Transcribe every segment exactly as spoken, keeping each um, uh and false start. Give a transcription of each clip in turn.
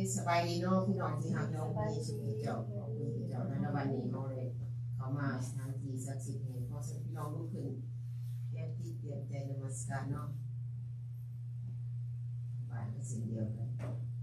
สบายดีเนาะพี่น้องที่หักน้องมีสุขเจ้าขอบคุณเจ้าในวันนี้เขาเลยเขามาสถานที่ศักดิ์สิทธิ์นี้เพราะพี่น้องลุกขึ้นเตรียมจิตเตรียมใจนมัสการเนาะบ้านก็สิ่งเดียวกัน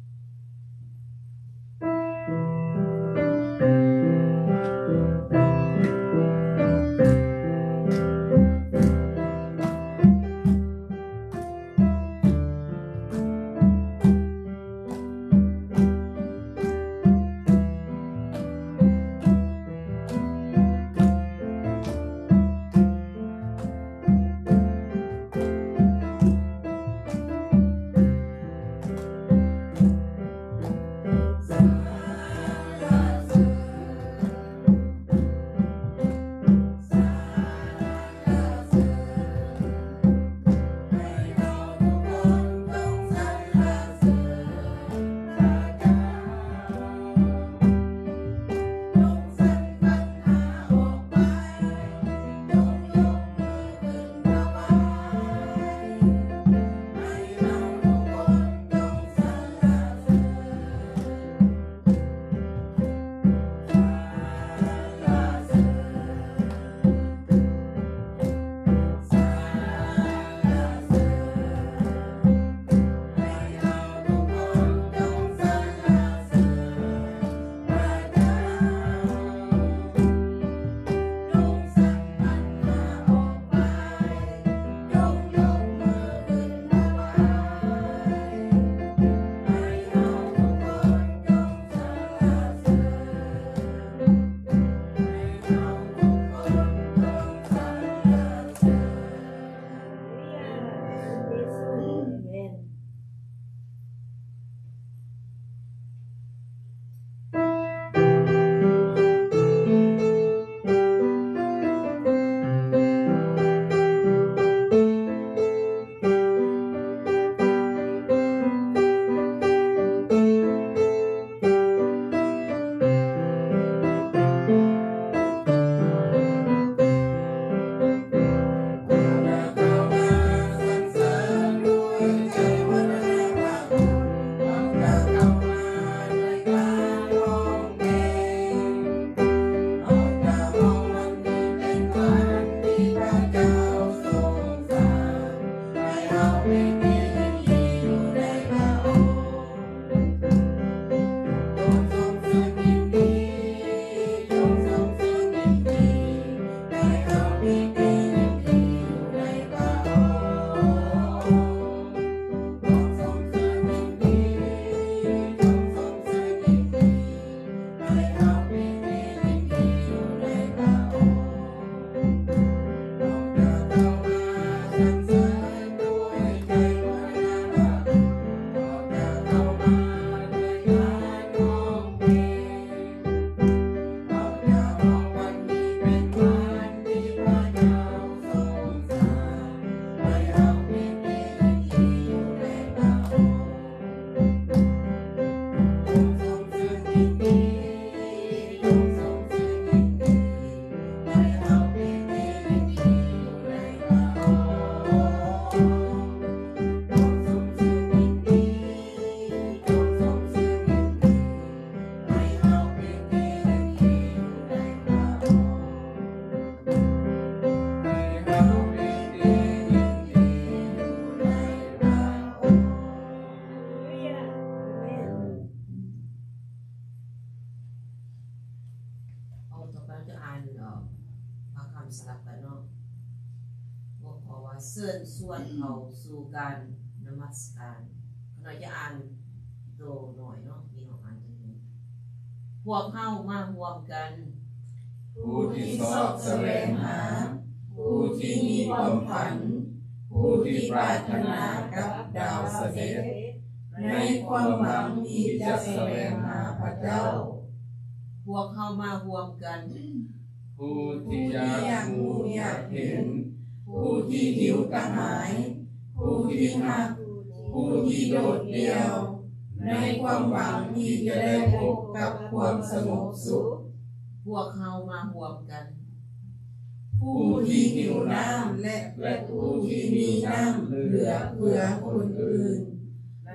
สลับกันเนาะบอกขอว่าเชิญส่วนเขาสู่การนมัสการเราจะอ่านโดหน่อยเนาะมีของอ่านตรงนี้พวกเข้ามาร่วมกันผู้ที่สอบแสวงหาผู้ที่มีความฝันผู้ที่ปรารถนากับดาวเสด็จในความหวังที่จะแสวงหาพระเจ้าพวกเข้ามาร่วมกันผู้ที่อยากรู้อยากเห็นผู้ที่หิวกระหายผู้ที่หักผู้ที่โดดเดี่ยวในความหวังที่จะได้พบกับความสงบสุขพวกเขามาร่วมกันผู้ที่หิวน้ำและและผู้ที่มีน้ำเหลือเผื่อคนอื่นใน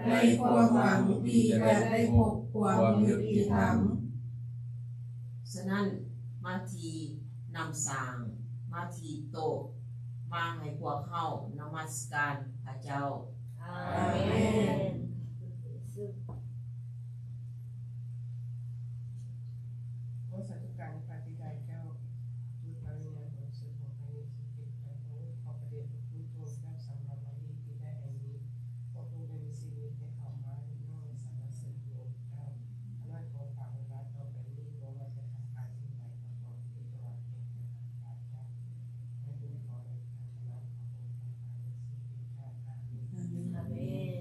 ในความหวังพี่จะได้พบความยุติธรรมฉะนั้นมาทีนำสางมาทีโตมาให้พวกเขานมัสการพระเจ้าอาเมนขอสาธุการปฏิได้เจ้าทุกพระวิญญาณของสุดของพระนิสิตไปของขอประเดชพระคุณโทษและสำหรับวันนี้ที่ได้แห่งนี้ขอผู้เป็นชีวิตได้เข้ามาในน้องสรรเสริญโลกเจ้าอำนาจของพระองค์ต่อไปนี้ว่าว่าจะทำการสิ่งใดก็ขอที่ตลอดเองจะทำการเจ้าให้ด้วยขอในการชนะขององค์พระพระนิสิตชาติอาเมนอาเมน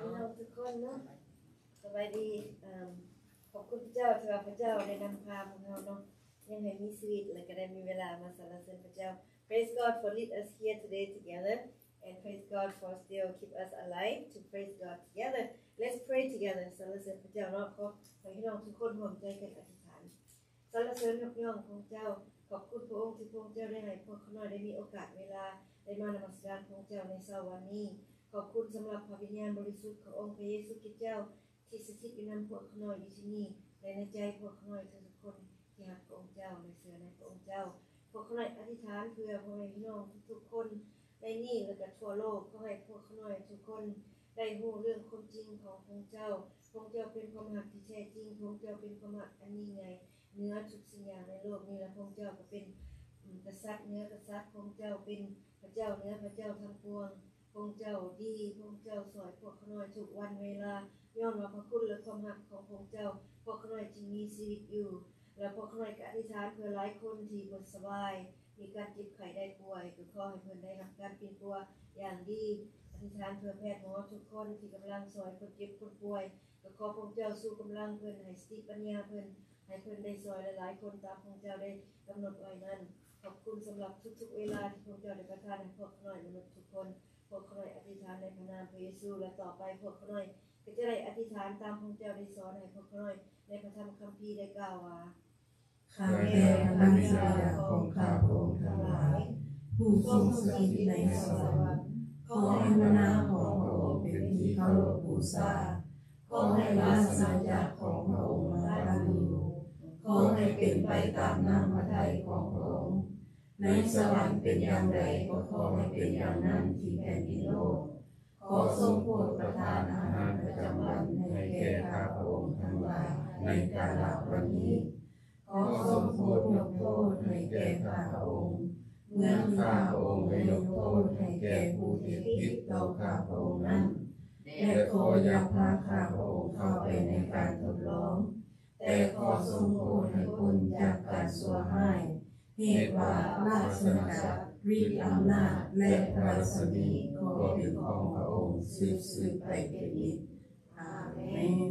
พี่น้องทุกคนเนาะสบายดีขอบคุณพระเจ้าที่ว่าพระเจ้าได้นำพาพวกเราเนาะยังให้มีชีวิตและก็ได้มีเวลามาสรรเสริญพระเจ้า Praise God for lead us here today together and praise God for still keep us alive to praise God together. Let's pray together. สรรเสริญพระเจ้าเนาะขอให้พี่น้องทุกคนร่วมใจกันอธิษฐานสรรเสริญยกย่องของเจ้าขอบคุณพระองค์ที่พระองค์เจ้าได้ให้พวกเขาน้อยได้มีโอกาสเวลาได้มานมัสการของเจ้าในเช้าวันนี้ขอบคุณสำหรับพระวิญญาณบริสุทธิ์ขององค์พระเยซูคริสต์เจ้าที่สถิตอยู่ในพวกเขาน้อยอยู่ที่นี่และในใจพวกเขาน้อยทุกคนที่รักพระองค์เจ้าและเชื่อในพระองค์เจ้าพวกเขาน้อยอธิษฐานเพื่อพ่อแม่พี่น้องทุกๆคนในนี่และก็ทั่วโลกขอให้พวกเขาน้อยทุกคนได้รู้เรื่องความจริงของพระองค์เจ้าพระองค์เจ้าเป็นความรักที่แท้จริงพระองค์เจ้าเป็นความรักอันยิ่งใหญ่เหนือทุกสิ่งอย่างในโลกนี้และพระองค์เจ้าก็เป็นกษัตริย์เหนือกษัตริย์พระองค์เจ้าเป็นพระเจ้าเหนือพระเจ้าทั้งปวงพระองค์เจ้าดีพระองค์เจ้าสวยพวกเขาน้อยทุกวันเวลาย้อนว่าพระคุณและความรักของพระองค์เจ้าพวกเขาน้อยจึงมีชีวิตอยู่และพวกเขาน้อยก็อธิษฐานเพื่อหลายคนที่บ่สบายมีการเจ็บไข้ได้ป่วยก็ขอให้เพิ่นได้รับการเปลี่ยนตัวอย่างดีอธิษฐานเพื่อแพทย์หมอทุกคนที่กำลังสวยคนเจ็บคนป่วยก็ขอพระองค์เจ้าสู้กำลังเพิ่นให้สติปัญญาเพิ่นให้เพิ่นได้สวยหลายๆคนตามพระองค์เจ้าได้กำหนดไว้นั้นขอบคุณสำหรับทุกๆเวลาที่พระองค์เจ้าได้ประทานให้พวกเขาน้อยมนุษย์ทุกคนพวกเขาน้อยอธิษฐานในพระนามพระเยซูและต่อไปพวกเขาน้อยก็จะได้อธิษฐานตามพระองค์เจ้าได้สอนให้พวกเขาน้อยในพระธรรมคัมภีร์ได้กล่าวว่าข้าแต่พระบิดาของข้าพระองค์ทั้งหลายผู้ทรงสถิตในสวรรค์ขอให้พระนามของพระองค์เป็นที่เคารพบูชาขอให้ราชอาณาจักรของพระองค์มาตั้งอยู่ขอให้เป็นไปตามน้ำพระทัยของพระองค์ในสวรรค์เป็นอย่างไรก็ขอให้เป็นอย่างนั้นที่แผ่นดินโลกขอทรงโปรดประทานอาหารประจำวันให้แก่ข้าพระองค์ทั้งหลายในกาลวันนี้ขอทรงโปรดยกโทษให้แก่ข้าพระองค์เหมือนข้าพระองค์ได้ยกโทษให้แก่ผู้ที่ผิดต่อข้าพระองค์นั้นและขออย่าพาข้าพระองค์เข้าไปในการทดลองแต่ขอทรงโปรดให้พ้นจากการชั่วร้ายเหตุว่าราชอาณาจักรฤทธิ์อำนาจและพระราชนีก็เป็นของพระองค์สืบสืบไปเป็นนิจอาเมน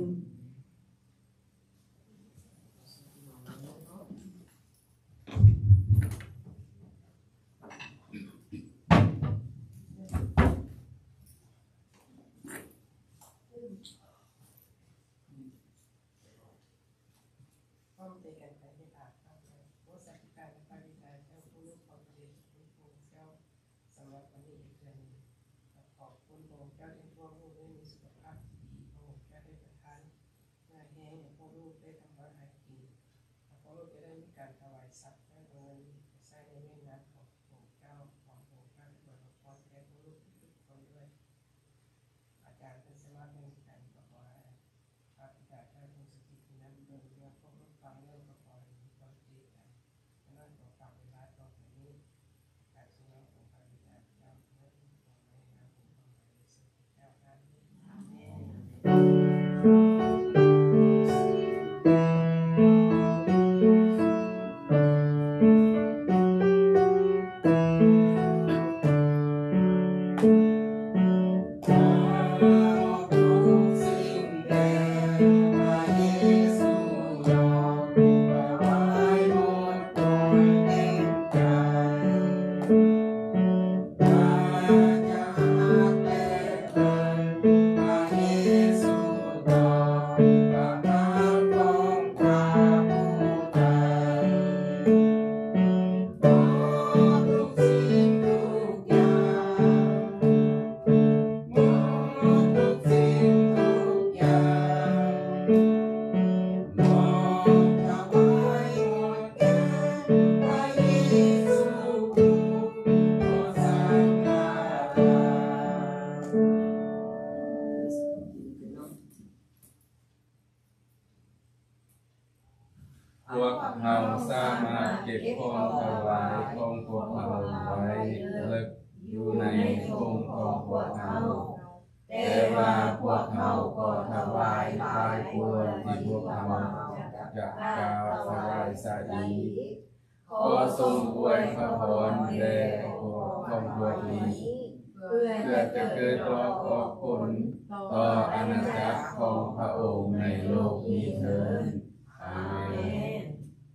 พวกเราสามารถเก็บของถวายของพวกเราไว้ลึกอยู่ในองค์ของพวกเราแต่ว่าพวกเราก็ถวายหลายควรที่พวกเราจะกล่าวถวายสาดีขอทรงอวยพระพรแด่พวกของพวกนี้เพื่อเพื่อจะเกิดรอดออกผลต่ออาณาจักรของพระองค์ในโลกนี้เถิดอาเมน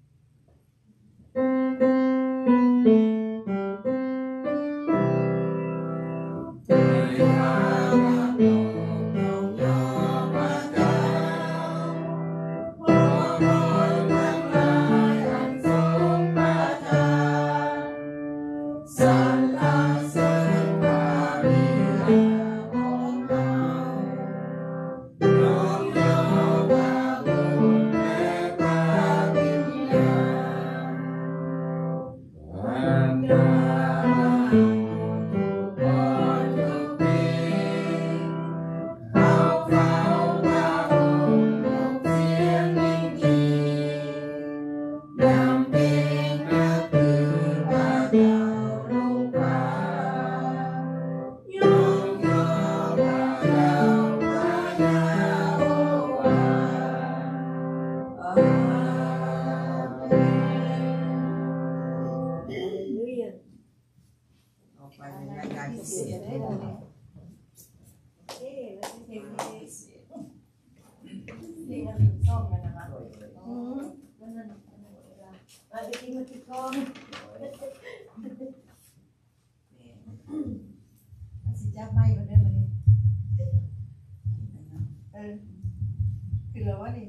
สิจับไม่ก็ได้มาดิเออคือเราว่าดิ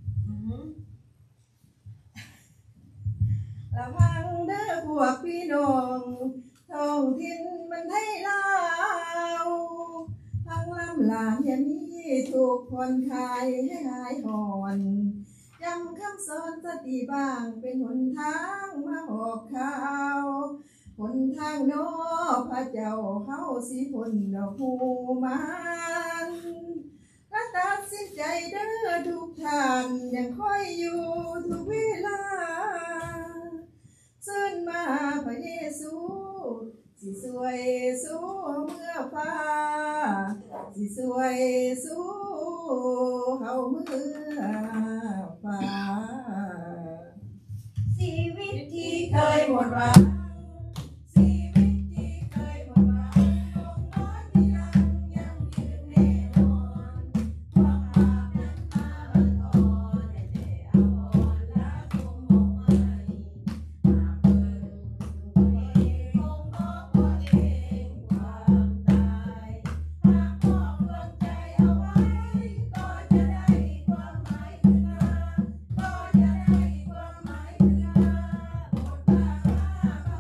ละพังเด้อพวกพี่น้องท้องถิ่นมันให้ลาวพังลำหลานอย่ามีถูกผ่อนคลายให้หายหอนจำคำสอนสติบ้างเป็นหนทางมาออกข่าวหนทางโนพระเจ้าเฮาสิพ้นดอกหูมันและตัดสินใจเด้อทุกท่านยังคอยอยู่ทุกเวลาเชิญมาพระเยซูสิสวยสู้เมื่อฟ้าสิสวยสู้เฮาเมื่อฟ้าชีวิตที่เคยหมดหวังชีวิตที่เคยหมดหวังคงนอนที่หลังยังยืนแน่นอนพวกอาบน้ำตาอ่อนๆแต่แต่อาวรณ์ละคงมองไม่หากเบิ่งตัวเองคงบอกตัวเองความตายหากมองดวงใจเอาไว้ก็จะได้ความหมายขึ้นมาก็จะได้ความหมายขึ้นมาบทบาท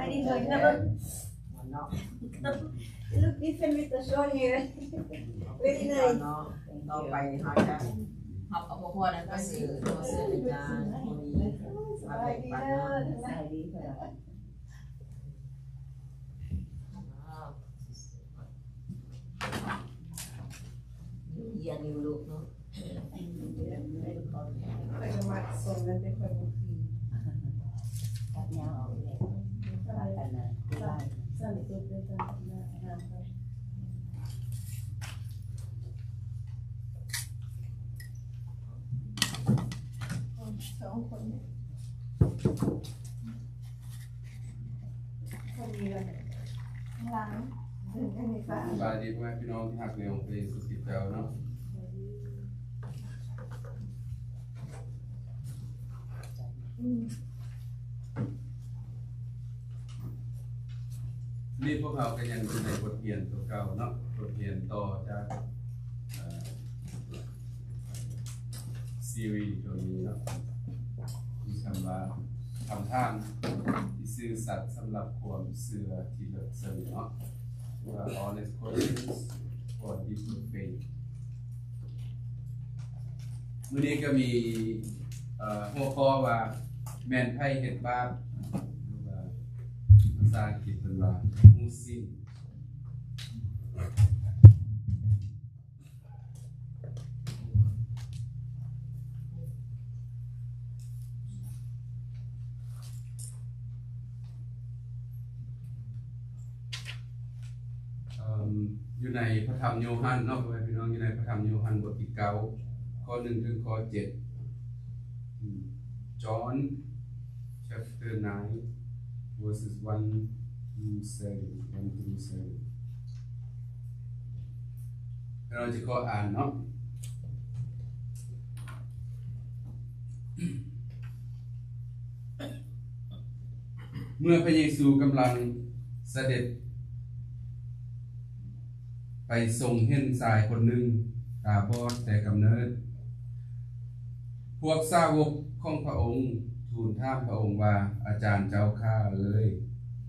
ดีหน่อยนะเนาะ look different with the short hair very nice เนาะต่อไปเขาจะเอาเอาพวกนั้นก็ซื้อตัวซื้ออาจารย์คนนี้มาแบ่งปันเนาะใส่ดีเท่าไหร่เยียนอยู่ลูกเนาะไปจะมาส่งนั้นไปคอยบุกทีตัดยาวเอาเลยตัดกันนะได้สั่นตุดเลยสั่นหน้าห้ามไปสองคนเนี่ยคนเดียวข้างหลังถึงได้ในฟ้าบายดีพ่อแม่พี่น้องที่หักเหลี่ยมไปสุดที่แถวเนาะนี่พวกเราก็ยังอยู่ในบทเรียนตัวเก่าเนาะบทเรียนต่อจากซีรีส์ตัวนี้เนาะมีคำว่าคำท่ามที่ซื่อสัตย์สำหรับความเสื่อที่เลิศเสมอเนาะว่า honest questions for deeper faith มื้อนี้ก็มีหัวข้อว่าแม่นไผเฮ็ดบาปหรือว่าภาษาอังกฤษเพิ่นว่า who sin อยู่ในพระธรรมโยฮันเนาะพี่น้องอยู่ในพระธรรมโยฮันบทที่เก้าข้อหนึ่งถึงข้อเจ็ด John chapter nine verses one to seven one through seven เราจะขออ่านเนาะเมื่อพระเยซูกำลังเสด็จไปทรงเห็นชายคนหนึ่งตาบอดแต่กำเนิดพวกสาวกของพระองค์ทูลถามพระองค์ว่าอาจารย์เจ้าข้าเอ๋ย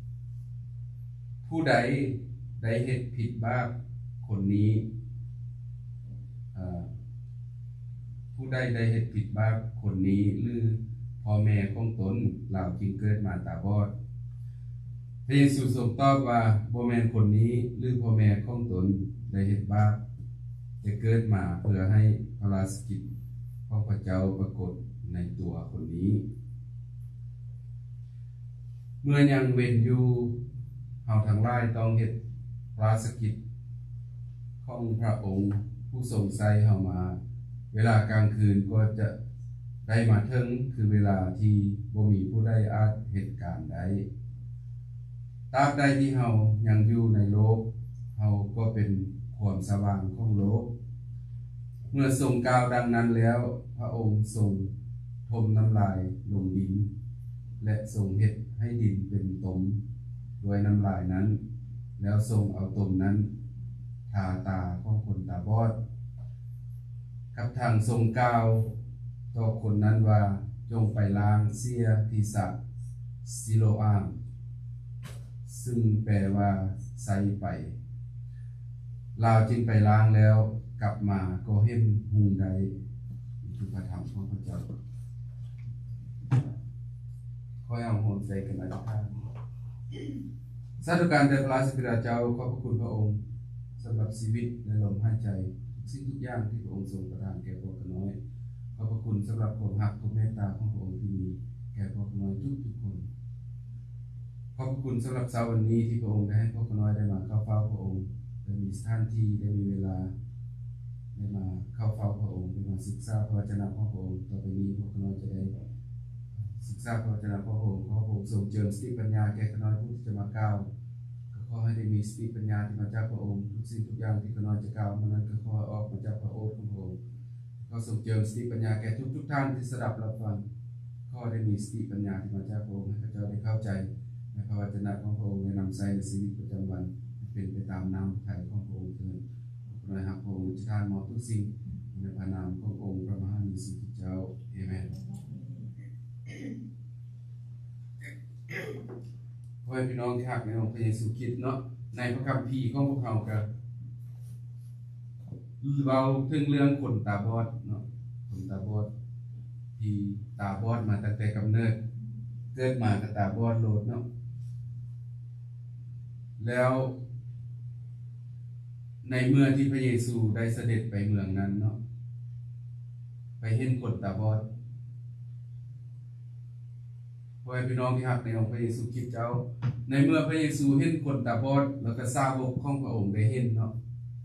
ผู้ใดได้เฮ็ดผิดบาปคนนี้ผู้ใดได้เฮ็ดผิดบาปคนนี้หรือพ่อแม่ของตนเหล่าจึงเกิดมาตาบอดพระเยซูทรงตอบว่าบ่แม่นคนนี้หรือพ่อแม่ของตนได้เฮ็ดบาปจะเกิดมาเพื่อให้พระราชกิจของพระเจ้าปรากฏในตัวคนนี้เมื่อยังเว้นอยู่เฮาทั้งหลายต้องเฮ็ดภารกิจของพระองค์ผู้ทรงใส่เฮามาเวลากลางคืนก็จะได้มาถึงคือเวลาที่บ่มีผู้ใดอาจเหตุการณ์ใดตราบใดที่เฮายังอยู่ในโลกเฮาก็เป็นความสว่างของโลกเมื่อทรงกล่าวดังนั้นแล้วพระองค์ทรงทมน้ำลายลงดินและทรงเฮ็ดให้ดินเป็นตมด้วยน้ำลายนั้นแล้วทรงเอาตมนั้นทาตาของคนตาบอดกับทางทรงกล่าวต่อคนนั้นว่าจงไปล้างเสียที่สระซิโลอามซึ่งแปลว่าใส่ไปลาวจึงไปล้างแล้วกลับมาก็เห็นหุงใดคือพระธรรมของพระเจ้าขอให้เอาโหนใจกันนะครับสาธุการแด่พระราชบิดาเจ้าขอบพระคุณพระองค์สำหรับชีวิตและลมหายใจทุกสิ่งทุกอย่างที่พระองค์ทรงประทานแก่พวกน้อยขอบพระคุณสำหรับความรักความเมตตาของพระองค์ที่มีแก่พวกน้อยทุกๆคนขอบพระคุณสำหรับเช้าวันนี้ที่พระองค์ได้ให้พวกน้อยได้มาเข้าเฝ้าพระองค์ได้มีสถานที่ได้มีเวลาได้มาเข้าเฝ้าพระองค์ได้มาศึกษาพระวจนะของพระองค์ต่อไปนี้พวกน้อยจะได้ศึกษาพระวจนะของพระองค์ขอพระองค์ทรงเจิมสติปัญญาแก่น้อยผู้ที่จะมากล่าวก็ขอให้ได้มีสติปัญญาที่มาจากพระองค์ทุกสิ่งทุกอย่างที่น้อยจะกล่าวมันนั้นก็ขอออกมาจากพระโอษฐ์ของพระองค์ขอทรงเจิมสติปัญญาแก่ทุกทุกท่านที่สดับรับฟังขอได้มีสติปัญญาที่มาจากพระองค์ให้ข้าพเจ้าได้เข้าใจในพระวจนะของพระองค์ในนำใช้ในชีวิตประจำวันเป็นไปตามนามไถ่ของพระองค์เถิดขอให้หักพระองค์ทานมอบทุกสิ่งในพระนามขององค์พระมหานิสิตเจ้าเอเมนพพ่อแม่พี่น้องที่รักในองค์พระเยซูคริสต์เนาะในพระคัมภีร์ของพวกเขาก็เราถึงเรื่องคนตาบอดเนาะคนตาบอดที่ตาบอดมาตั้งแต่กำเนิดเกิดมาก็ตาบอดโลดเนาะแล้วในเมื่อที่พระเยซูได้เสด็จไปเมืองนั้นเนาะไปเห็นคนตาบอดพ่อแม่พี่น้องที่รักในองค์พระเยซูคริสต์เจ้าในเมื่อพระเยซูเห็นคนตาบอดแล้วก็สาวกของพระองค์ได้เห็นเนาะ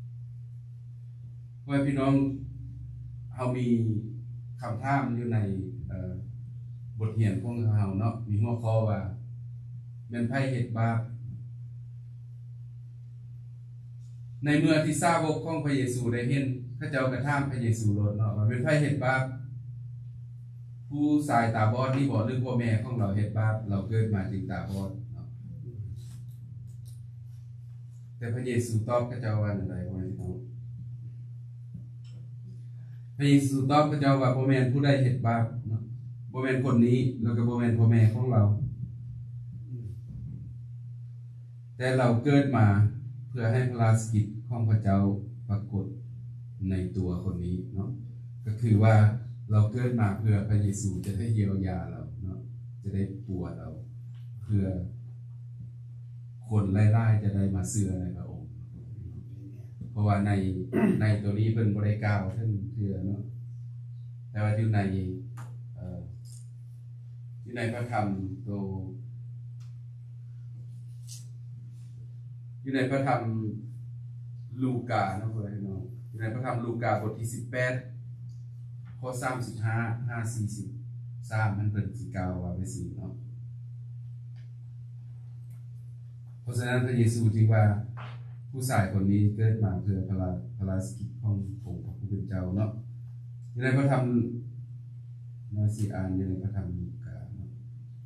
พ่อแม่พี่น้องเฮามีคำถามอยู่ในบทเรียนของเฮาเนาะมีหัวข้อว่าแม่นไผเฮ็ดบาปในเมื่อที่สาวกของพระเยซูได้เห็นเขาเจ้าก็ถามพระเยซูโลดเนาะว่าเป็นไผเฮ็ดบาปผู้สายตาบอดนี่บ่หรือพ่อแม่ของเราเฮ็ดบาปเราเกิดมาจึงตาบอดเนาะแต่พระเยซูตอบเขาเจ้าว่าจังได๋พ่อแม่พี่น้องพระเยซูตอบเขาเจ้าว่าบ่แม่นผู้ใดเฮ็ดบาปเนาะบ่แม่นคนนี้แล้วก็บ่แม่นพ่อแม่ของเราแต่เราเกิดมาเพื่อให้พระราชกิจของพระเจ้าปรากฏในตัวคนนี้เนาะก็คือว่าเราเกิดมาเพื่อพระเยซูจะได้เยียวยาเราเนาะจะได้ปัวเราเพื่อคนไร้ๆจะได้มาเชื่อในพระองค์เพราะว่าใน ในตัวนี้เพิ่นบ่ได้กล่าวถึงเทื่อเนาะแต่ว่าอยู่ในเอ่ออยู่ในพระธรรมตัวอยู่ในพระธรรมลูกาเนาะพ่อพี่น้องอยู่ในพระธรรมลูกาบทที่สิบแปดข้อสามสิบห้า ห้า สี่สิบสามมันเพิ่นสิกล่าวว่าไปสิเนาะเพราะฉะนั้นพระเยซูจึงว่าผู้ชายคนนี้เกิดมาเพื่อพระพระราชกิจขององค์พระผู้เป็นเจ้าเนาะอยู่ในพระธรรมน้อยสิอ่านอยู่ในพระธรรมลูกาเนาะ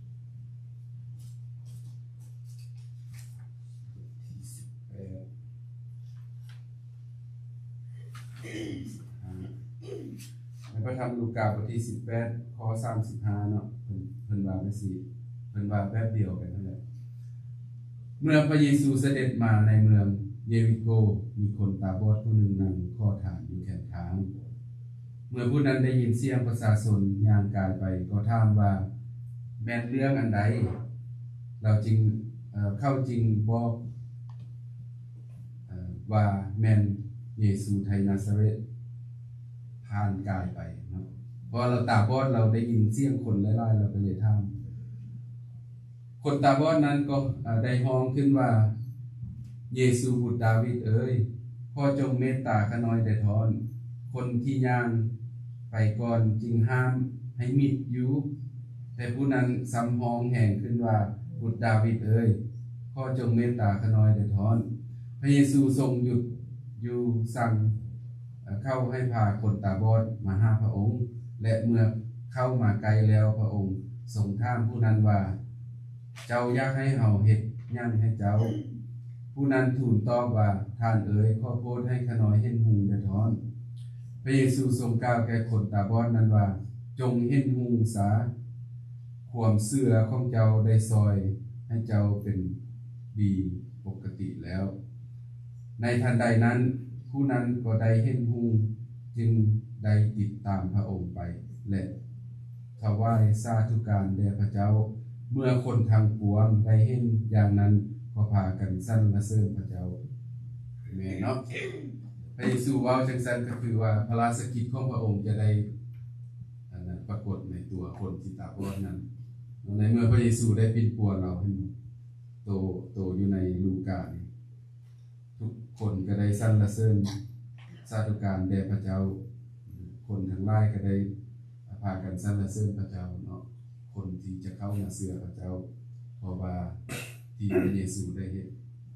ในพระธรรมลูกาบทที่สิบแปดข้อสามสิบห้าเนาะเพิ่นเพิ่นว่าไปสิเพิ่นว่าแป๊บเดียวกันนั่นแหละเมื่อพระเยซูเสด็จมาในเมืองเยริโกมีคนตาบอดผู้หนึ่งนั่งข้อฐานอยู่แขนทางเมื่อผู้นั้นได้ยินเสียงประชาชนย่างกายไปก็ถามว่าแม่นเรื่องอันใดเราจึงเอ่อเข้าจริงบอกเอ่อว่าแม่นเยซูไทยนาซาเรตผ่านกายไปเนาะเพราะเราตาบอดเราได้ยินเสียงคนหลายๆเราก็เลยถามคนตาบอดนั้นก็ได้ฮ้องขึ้นว่าเยซูบุตรดาวิดเอ๋ยพ่อจงเมตตาข้าน้อยได้ทอนคนที่ย่างไปก่อนจึงห้ามให้มิดอยู่แต่ผู้นั้นซ้ำฮ้องแห่งขึ้นว่าบุตรดาวิดเอ๋ยพ่อจงเมตตาข้าน้อยได้ทอนพระเยซูทรงหยุดอยู่สั่งเข้าให้พาคนตาบอดมาหาพระองค์และเมื่อเข้ามาไกลแล้วพระองค์ทรงถามผู้นั้นว่าเจ้าอยากให้เฮาเฮ็ดหยังให้เจ้าผู้นั้นทูลตอบว่าท่านเอ๋ยขอโปรดให้ข้าน้อยเห็นหูได้ทอนพระเยซูทรงกล่าวแก่คนตาบอดนั้นว่าจงเห็นหูซะความเชื่อของเจ้าได้ซอยให้เจ้าเป็นดีปกติแล้วในทันใดนั้นผู้นั้นก็ได้เห็นหูจึงได้ติดตามพระองค์ไปและถวายสาธุการแด่พระเจ้าเมื่อคนทางปวงได้เห็นอย่างนั้นก็พากันสรรเสริญพระเจ้าแม่เนาะพระเยซูเว้าจังซั่นก็คือว่าพระราชกิจของพระองค์จะได้อันนั้นปรากฏในตัวคนที่ตาบอดนั้นในเมื่อพระเยซูได้ปิดปัวเราให้โตโตอยู่ในลูกานี่ทุกคนก็ได้สรรเสริญสาธุการแด่พระเจ้าคนทั้งหลายก็ได้พากันสรรเสริญพระเจ้าเนาะคนที่จะเข้ามาเชื่อพระเจ้าเพราะว่าที่พระเยซูได้เฮ็ด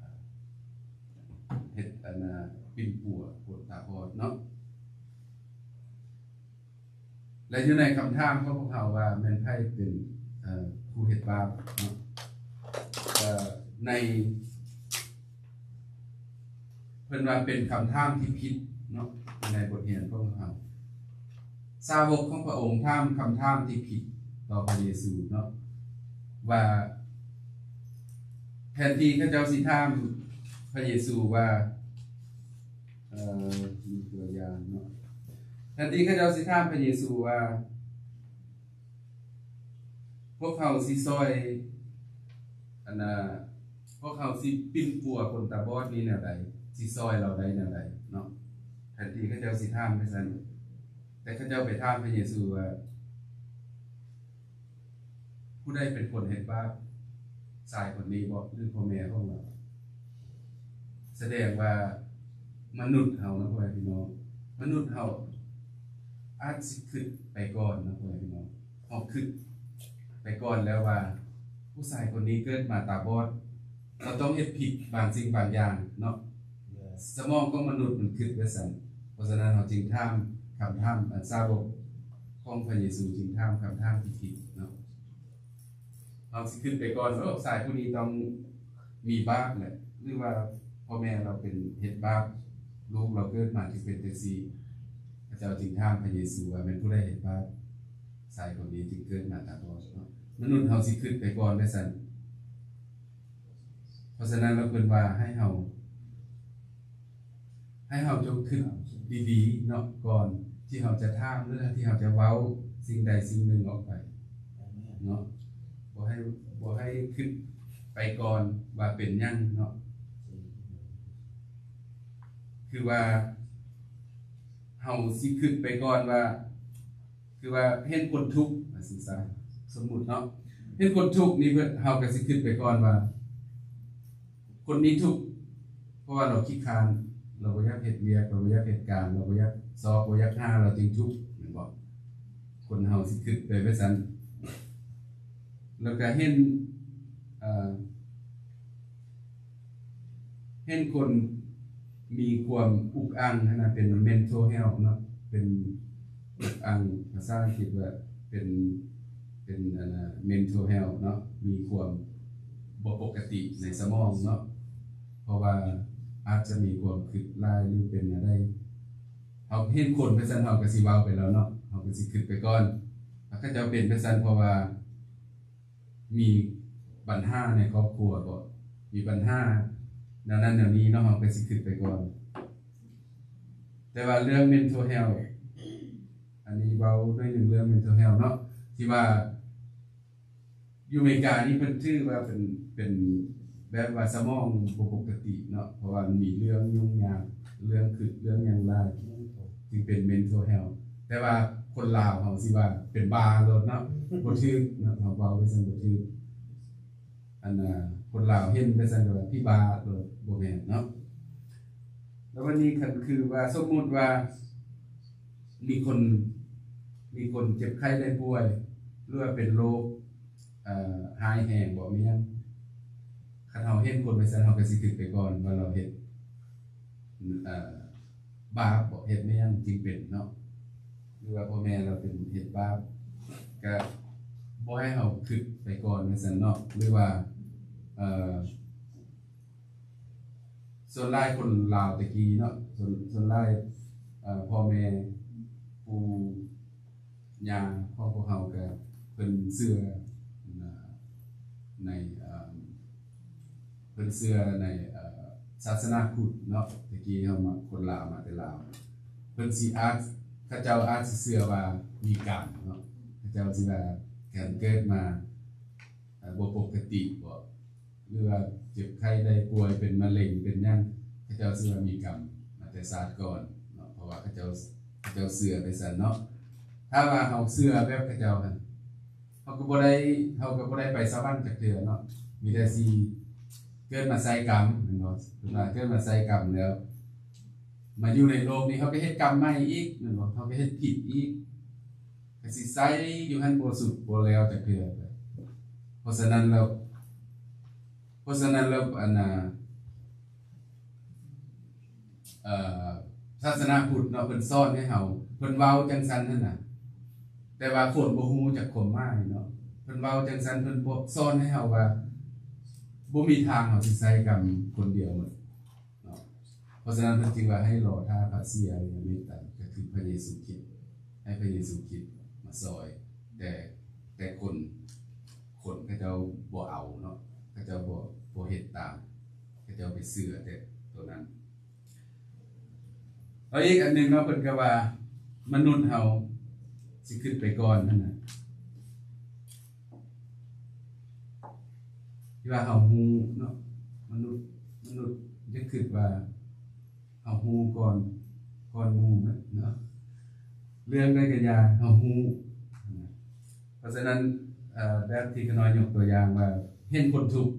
เฮ็ดอันน่ะปิ่นปัวคนตาบอดเนาะและอยู่ในคำถามของพวกเขาว่าแม่นไผเป็นเอ่อผู้เฮ็ดบาปเนาะเอ่อในเพิ่นว่าเป็นคำถามที่ผิดเนาะในบทเรียนของเขาสาวกของพระองค์ถามคำถามที่ผิดต่อพระเยซูเนาะว่าแทนที่เขาเจ้าสิถามพระเยซูว่าเอ่อมีตัวอย่างเนาะแทนที่เขาเจ้าสิถามพระเยซูว่าพวกเขาสิซอยอันน่ะพวกเขาสิปิ้นปัวคนตาบอดนี่แนวใดสิซอยเราได้แนวใดเนาะแทนที่เขาเจ้าสิถามไปซั่นแต่เขาเจ้าไปถามพระเยซูว่าผู้ใดเป็นคนเฮ็ดบาปชายคนนี้บ่หรือพ่อแม่ของเราแสดงว่ามนุษย์เฮานะพ่อแม่พี่น้องมนุษย์เฮาอาจสิคิดไปก่อนนะพ่อแม่พี่น้องเฮาคิดไปก่อนแล้วว่าผู้ชายคนนี้เกิดมาตาบอดเราต้องเฮ็ดผิดบางสิ่งบางอย่างเนาะสมองของมนุษย์มันคิดไว้ซั่นเพราะฉะนั้นเฮาจึงถามคำถามอันสาวกของพระเยซูจึงถามคำถามที่ผิดเนาะเราสิขึ้นไปก่อนว่าสายผู้นี้ต้องมีบาปแหละหรือว่าพ่อแม่เราเป็นเฮ็ดบาปลูกเราเกิดมาที่เป็นจังซี่พระเจ้าจึงถามพระเยซูว่าเป็นผู้ใดเฮ็ดบาปสายคนนี้จึงเกิดมาตาบอดเนาะมนุษย์เฮาสิขึ้นไปก่อนได้ซั่นเพราะฉะนั้นเราเพิ่นว่าให้เฮาให้เฮาจงคิดดีๆเนาะก่อนที่เฮาจะถามหรือที่เฮาจะเว้าสิ่งใดสิ่งหนึ่งออกไปเนาะบ่ให้บ่ให้คิดไปก่อนว่าเป็นหยังเนาะคือว่าเฮาสิคิดไปก่อนว่าคือว่าเห็นคนทุกข์ว่าซั่นซะสมมุติเนาะเห็นคนทุกข์นี่เพิ่นเฮาก็สิคิดไปก่อนว่าคนนี้ทุกข์เพราะว่าเราขี้คร้านเราบ่อยากเฮ็ดเวียกเราบ่อยากเฮ็ดการเราบ่อยากสอบบ่อยากหาเราจึงทุกข์แม่นบ่คนเฮาสิคิดไปไว้ซั่นแล้วก็เห็นเอ่อเห็นคนมีความอุกอังนะเป็น mental health เนาะเป็นอุกอังภาษาอังกฤษว่าเป็นเป็นอันน่ะ mental health เนาะมีความบ่ปกติในสมองเนาะเพราะว่าอาจจะมีความคิดหลายหรือเป็นอะไรเฮาเห็นคนไปซั่นเฮาก็สิเว้าไปแล้วเนาะเฮาก็สิคิดไปก่อนถ้าเขาเจ้าเป็นไปซั่นเพราะว่ามีปัญหาในครอบครัวบ่มีปัญหาแนวนั้นแนวนี้เนาะเฮาก็สิคิดไปก่อนแต่ว่าเรื่อง mental health อันนี้เว้าด้วยหนึ่งเรื่อง mental health เนาะที่ว่าอยู่อเมริกานี่เพิ่นถือว่าเป็นเป็นแบบว่าสมองบ่ปกติเนาะเพราะว่ามันมีเรื่องยุ่งยากเรื่องคิดเรื่องหยังหลายจึงเป็น mental health แต่ว่าคนลาวเฮาสิว่าเป็นบาโลดเนาะบ่ถือเนาะเฮาเว้าไปซั่นบ่ถืออันน่ะคนลาวเห็นไปซั่นก็ว่าพี่บาโลดบ่แม่นเนาะแล้ววันนี้คันคือว่าสมมุติว่ามีคนมีคนเจ็บไข้ได้ป่วยหรือว่าเป็นโรคเอ่อหายแห้งบ่มีหยังคันเฮาเห็นคนไปซั่นเฮาก็สิคิดไปก่อนว่าเราเฮ็ดเอ่อบาปบ่เฮ็ดแม่นจริงเป็นเนาะหรือว่าพ่อแม่เราเป็นเฮ็ดบาปก็บ่ให้เฮาคิดไปก่อนว่าซั่นเนาะหรือว่าเอ่อส่วนหลายคนลาวตะกี้เนาะส่วนส่วนหลายเอ่อพ่อแม่ปู่ย่าของพวกเฮาก็เพิ่นเชื่อในเอ่อเพิ่นเชื่อในเอ่อศาสนาพุทธเนาะตะกี้เฮามาคนลาวมาแต่ลาวเพิ่นสิอาจเขาเจ้าอาจสิเชื่อว่ามีกรรมเนาะเขาเจ้าสิว่าการเกิดมาเอ่อบ่ปกติบ่หรือว่าเจ็บไข้ได้ป่วยเป็นมะเร็งเป็นหยังเขาเจ้าเชื่อว่ามีกรรมมาแต่ชาติก่อนเนาะเพราะว่าเขาเจ้าเขาเจ้าเชื่อไปซั่นเนาะถ้าว่าเฮาเชื่อแบบเขาเจ้าหั่นเฮาก็บ่ได้เฮาก็บ่ได้ไปสวรรค์จักเทื่อเนาะมีแต่สิเกิดมาใส่กรรมแม่นบ่คือว่าเกิดมาใส่กรรมแล้วมาอยู่ในโลกนี้เฮาก็เฮ็ดกรรมใหม่อีกแม่นบ่เฮาก็เฮ็ดผิดอีกก็สิใส่อยู่หั่นบ่สุดบ่แล้วจักเทื่อเพราะฉะนั้นแล้วเพราะฉะนั้นแล้วอันน่ะเอ่อศาสนาพุทธเนาะเพิ่นสอนให้เฮาเพิ่นเว้าจังซั่นนั่นน่ะแต่ว่าคนบ่ฮู้จักความหมายเนาะเพิ่นเว้าจังซั่นเพิ่นบ่สอนให้เฮาว่าบ่มีทางเฮาสิใช้กรรมคนเดียวหมดเนาะเพราะฉะนั้นเพิ่นจึงว่าให้รอท่าพระเสียหรือเมตตาก็คือพระเยซูคริสต์ให้พระเยซูคริสต์มาซอยแต่แต่คนคนเขาเจ้าบ่เอาเนาะเขาเจ้าบ่บ่เฮ็ดเสือแต่ตัวนั้นแล้วอีกอันหนึ่งเนาะเพิ่นก็ว่ามนุษย์เฮาสิขึ้นไปก่อนนั่นน่ะที่ว่าเฮาฮู้เนาะมนุษย์มนุษย์จะคิดว่าเฮาฮู้ก่อนก่อนหมู่เนาะเรื่องใดก็อย่าเฮาฮู้เพราะฉะนั้นเอ่อแบบที่ขน้อยยกตัวอย่างว่าเห็นคนทุกข์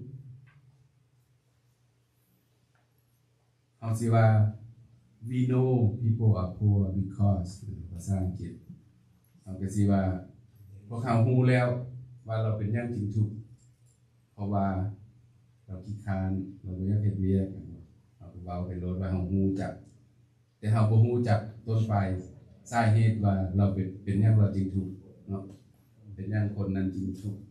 เฮาสิว่า we know people are poor because ภาษาอังกฤษเฮาก็สิว่าพวกเขาฮู้แล้วว่าเราเป็นหยังจึงทุกข์เพราะว่าเราขี้คร้านเราบ่อยากเฮ็ดเวียกเฮาก็เว้าไปโลดว่าเฮาฮู้จักแต่เฮาบ่ฮู้จักต้นปลายสาเหตุว่าเราเป็นเป็นหยังเราจึงทุกข์เนาะเป็นหยังคนนั้นจึงทุกข์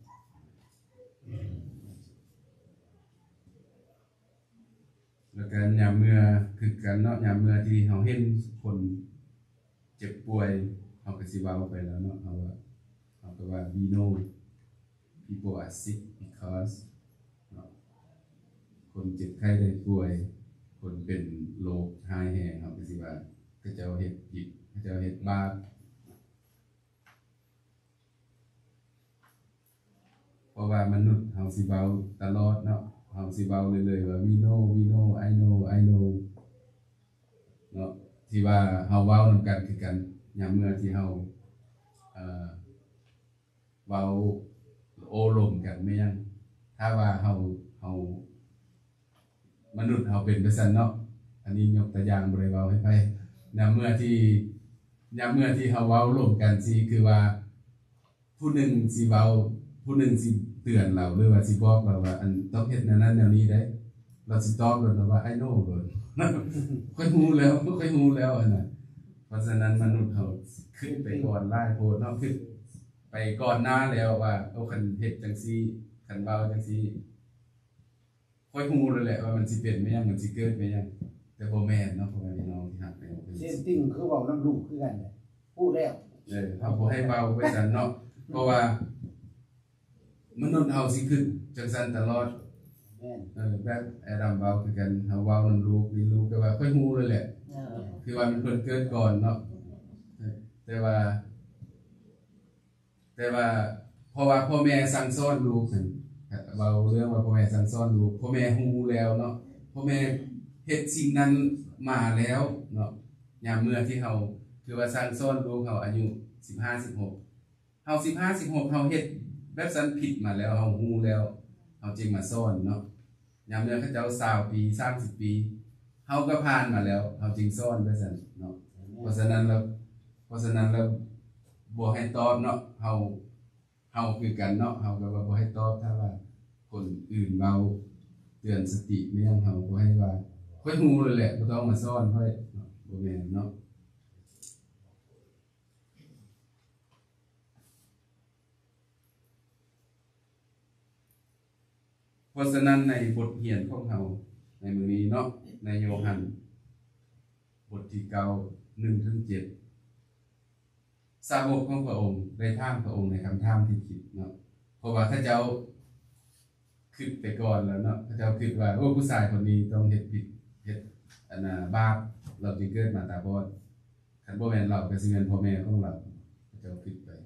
แล้วก็ยามเมื่อคือกันเนาะยามเมื่อที่เฮาเห็นคนเจ็บป่วยเฮาก็สิเว้าไปแล้วเนาะเฮาว่าเฮาก็ว่า we know people are sick because เนาะคนเจ็บไข้ได้ป่วยคนเป็นโรคหายแห้งเฮาก็สิว่าเขาเจ้าเฮ็ดผิดเขาเจ้าเฮ็ดบาปเพราะว่ามนุษย์เฮาสิเว้าตลอดเนาะเฮาสิเว้าเรื่อยๆว่า we know we know I know I know เนาะที่ว่าเฮาเว้านำกันคือกันยามเมื่อที่เฮาเอ่อเว้าโอ้ลมกันแม่นถ้าว่าเฮาเฮามนุษย์เฮาเป็นจังซั่นเนาะอันนี้ยกตัวอย่างบ่ได้เว้าให้ไผยามเมื่อที่ยามเมื่อที่เฮาเว้าร่วมกันสิคือว่าผู้หนึ่งสิเว้าผู้หนึ่งสิเตือนเราหรือว่าสิบอกเราว่าอันต้องเฮ็ดแนวนั้นแนวนี้ได้เราสิตอบเลยว่า I know เลยค่อยฮู้แล้วค่อยฮู้แล้วอันน่ะเพราะฉะนั้นมนุษย์เฮาขึ้นไปก่อนหลายโพดเนาะขึ้นไปก่อนหน้าแล้วว่าเอาคันเฮ็ดจังซี่คันเว้าจังซี่ค่อยฮู้เลยแหละว่ามันสิเป็นแม่นมันสิเกิดแม่นแต่บ่แม่นเนาะพ่อแม่พี่น้องที่ฮักกันเป็นเส้นติ้งคือเว้านำลูกคือกันน่ะพูดแล้วเออเฮาบ่ให้เว้าไว้ซั่นเนาะเพราะว่ามนุษย์เฮาสิขึ้นจังซั่นตลอดแม่นเออแบบแอดัมเว้าคือกันเฮาเว้านำลูกมีลูกก็ว่าค่อยฮู้เลยแหละเออคือว่ามันเพิ่นเกิดก่อนเนาะแต่ว่าแต่ว่าเพราะว่าพ่อแม่สั่งสอนลูกนั่นเว้าเรื่องว่าพ่อแม่สั่งสอนลูกพ่อแม่ฮู้แล้วเนาะพ่อแม่เฮ็ดสิ่งนั้นมาแล้วเนาะยามเมื่อที่เฮาคือว่าสั่งสอนลูกเฮาอายุสิบห้า สิบหกเฮาสิบห้า สิบหกเฮาเฮ็ดแบบนั้นผิดมาแล้วเฮาฮู้แล้วเฮาจึงมาสอนเนาะยามเมื่อเขาเจ้ายี่สิบปีสามสิบปีเฮาก็ผ่านมาแล้วเฮาจึงสอนแบบนั้นเนาะเพราะฉะนั้นแล้วเพราะฉะนั้นแล้วบ่ให้ตอบเนาะเฮาเฮาคือกันเนาะเฮาก็ว่าบ่ให้ตอบถ้าว่าคนอื่นเว้าเตือนสติแม่นเฮาบ่ให้ว่าค่อยฮู้เลยแหละบ่ต้องมาสอนค่อยเนาะบ่แม่นเนาะเพราะฉะนั้นในบทเรียนของเฮาในมื้อนี้เนาะในโยฮันบทที่เก้า หนึ่งถึงเจ็ดสาวกของพระองค์ได้ถามพระองค์ในคำถามที่ผิดเนาะเพราะว่าเขาเจ้าคิดไปก่อนแล้วเนาะเขาเจ้าคิดว่าโอ้ผู้ชายคนนี้ต้องเฮ็ดผิดเฮ็ดอันน่ะบาปเราจึงเกิดมาตาบอดคันบ่แม่นเราก็สิแม่นพ่อแม่ของเราเขาเจ้าคิดไป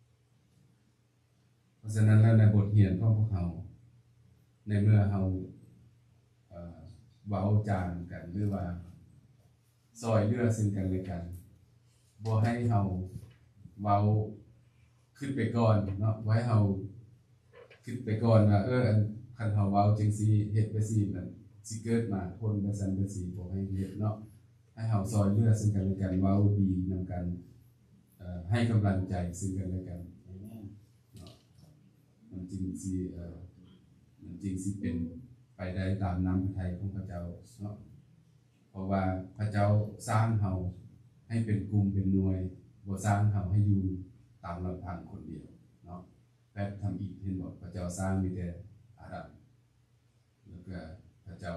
เพราะฉะนั้นแล้วในบทเรียนของพวกเฮาในเมื่อเฮาเอ่อเว้าจานกันหรือว่าซอยเหลือซึ่งกันและกันบ่ให้เฮาเว้าขึ้นไปก่อนเนาะบ่ให้เฮาคิดไปก่อนว่าเอออันคันเฮาเว้าจังซี่เฮ็ดไปซี่มันสิเกิดมาพ้นไปซั่นไปซี่บ่ให้เฮ็ดเนาะให้เฮาซอยเหลือซึ่งกันและกันเว้าดีนำกันเอ่อให้กำลังใจซึ่งกันและกันเนาะมันจริงสิเอ่อมันจริงสิเป็นไปได้ตามน้ำพระทัยของพระเจ้าเนาะเพราะว่าพระเจ้าสร้างเฮาให้เป็นกลุ่มเป็นหน่วยบ่สร้างเฮาให้อยู่ตามลำพังคนเดียวเนาะแพทย์ทำอีกเห็นบอกพระเจ้าสร้างมีแต่อาดัมแล้วก็พระเจ้า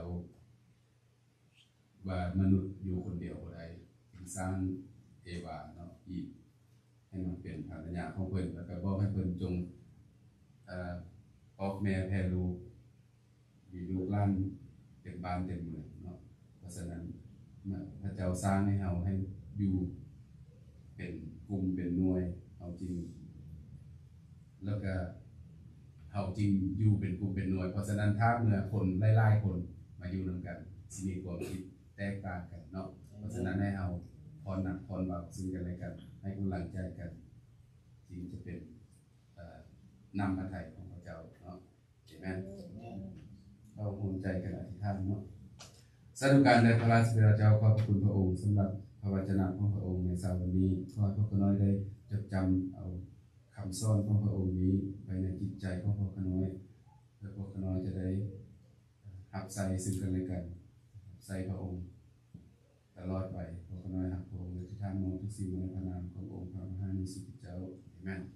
ว่ามนุษย์อยู่คนเดียวบ่ได้จึงสร้างเอวาเนาะอีกให้มันเป็นภรรยาของเพิ่นแล้วก็บอกให้เพิ่นจงเอ่อออกแม่แพร่ลูกมีลูกหลานเต็มบ้านเต็มเมืองเนาะเพราะฉะนั้นพระเจ้าสร้างให้เราให้อยู่เป็นกลุ่มเป็นหน่วยเอาจริงแล้วก็เอาจริงอยู่เป็นกลุ่มเป็นหน่วยเพราะฉะนั้นถ้าเมื่อคนไล่ๆคนมาอยู่นำกันสิมีความคิดแตกต่างกันเนาะเพราะฉะนั้นให้เอาพรหนักพรเบาซึ่งกันและกันให้กำลังใจกันจึงจะเป็นนำพระทัยของพระเจ้าเนาะเห็นไหมเราภูมิใจกันอธิษฐานเนาะสาธุการในพระราชบิดาเจ้าขอบพระคุณพระองค์สำหรับพระวจนะของพระองค์ในเช้าวันนี้ขอให้พวกข้าน้อยได้จดจำเอาคำสอนของพระองค์นี้ไว้ในจิตใจของพวกข้าน้อยเพื่อพวกข้าน้อยจะได้หักใส่ซึ่งกันและกันใส่พระองค์ตลอดไปพวกข้าน้อยหักพระองค์ในที่ท่านมองทุกสิ่งในพระนามขององค์พระมหานิสิตเจ้าอาเมน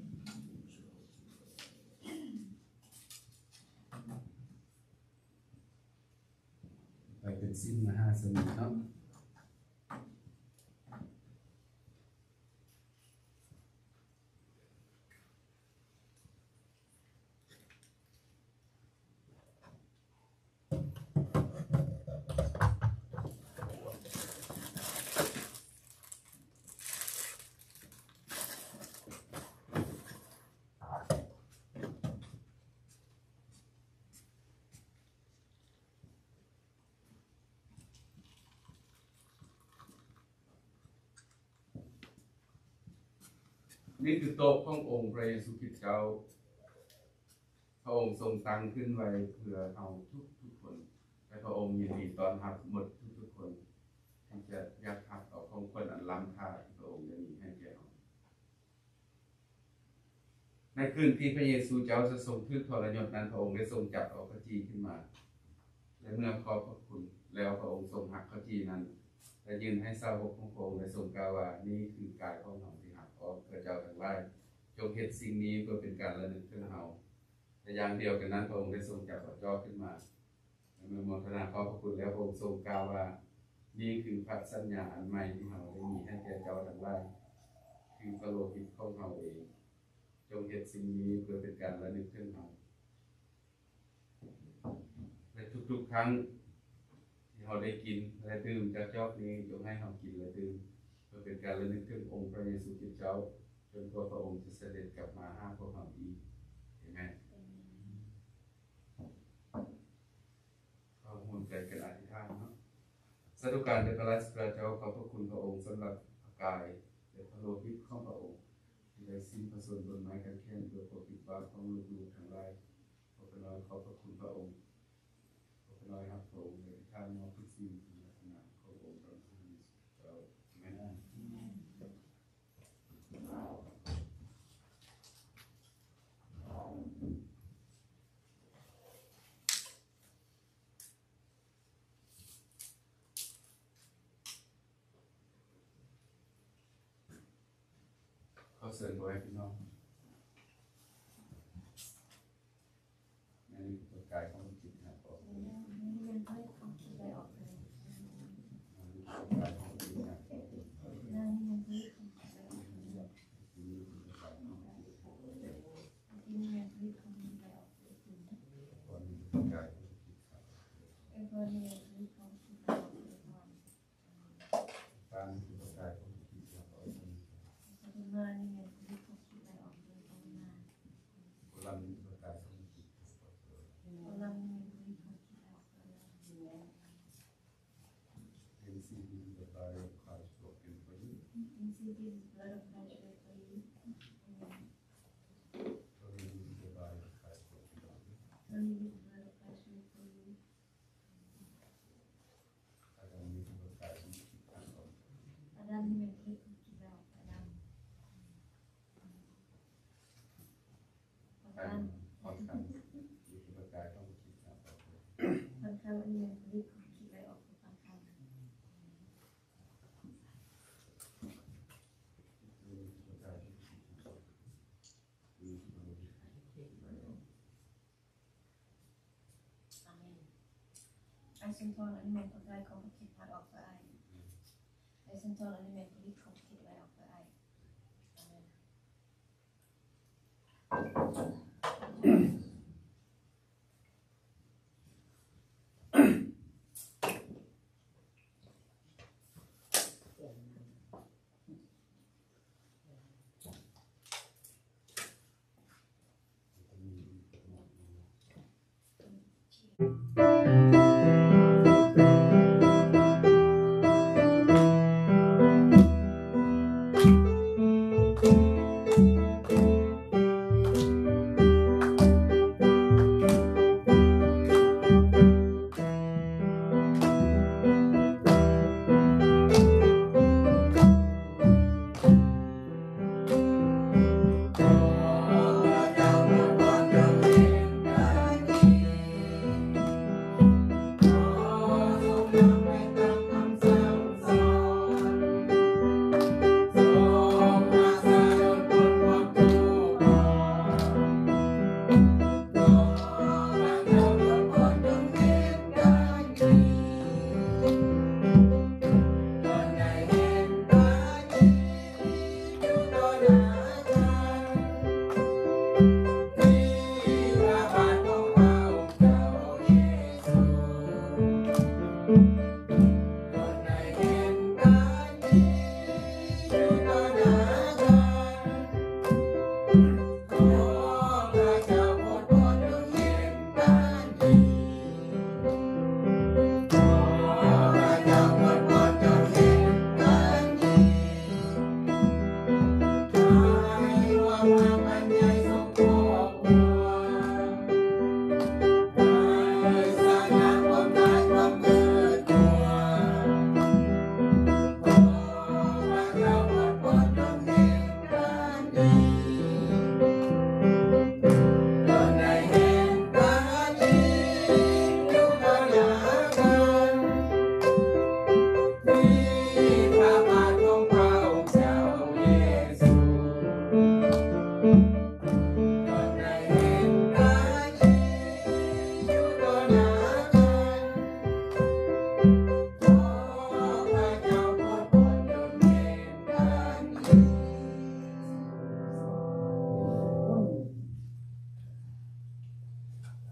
ไปเป็นสิ้นมหาสมุทรเนาะนี่คือโต๊ะขององค์พระเยซูคริสต์เจ้าพระองค์ทรงตั้งขึ้นไว้เพื่อเอาทุกทุกคนและพระองค์ยินดีต้อนรับหมดทุกทุกคนที่จะอยากหักเอาของคนอันล้ำค่าที่พระองค์ได้มีให้แก่เราในคืนที่พระเยซูเจ้าจะทรงทึกทรยศนั้นพระองค์ได้ทรงจับเอาพระจีขึ้นมาและเมื่อขอบพระคุณแล้วพระองค์ทรงหักพระจีนั้นและยืนให้สาวกของพระองค์ได้ทรงกล่าวว่านี่คือกายของเราขอพระเจ้าทั้งหลายจงเห็นสิ่งนี้เพื่อเป็นการระลึกถึงเราแต่อย่างเดียวกันนั้นพระองค์ได้ทรงจับพระเจ้าขึ้นมาเมื่อโมทนาขอบพระคุณแล้วพระองค์ทรงกล่าวว่านี่คือพระสัญญาอันใหม่ที่เราได้มีให้แก่เจ้าทั้งหลายคือพระโลหิตของเราเองจงเห็นสิ่งนี้เพื่อเป็นการระลึกถึงเราและทุกๆครั้งที่เราได้กินและดื่มจากจอกนี้จงให้เรากินและดื่มเพื่อเป็นการระลึกถึงองค์พระเยซูคริสต์เจ้าจนกว่าพระองค์จะเสด็จกลับมาหาพวกเราอีกเห็นไหมก็มุ่งใจกันอธิษฐานเนาะสาธุการในพระราชบิดาเจ้าขอบพระคุณพระองค์สำหรับพระกายและพระโลหิตของพระองค์ที่ได้สิ้นพระชนม์บนไม้กางเขนโดยปกปิดบาปของลูกๆทั้งหลายขอพระน้อยขอบพระคุณพระองค์ขอพระน้อยครับพระองค์ในท่านมองทุกสิ่งในลักษณะขององค์พระผู้มีเจ้าอาเมนขอเสริญไว้พี่น้องนี่คือตัวกายของจิตนะครับ I sent all element of light of the part of the eye. I sent all element of the complete light of the eye. Amen.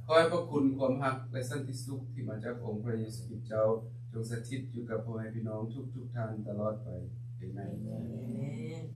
ขอให้พระคุณความรักและสันติสุขที่มาจากองค์พระเยซูคริสต์เจ้าจงสถิตอยู่กับพ่อแม่พี่น้องทุกๆท่านตลอดไปอาเมน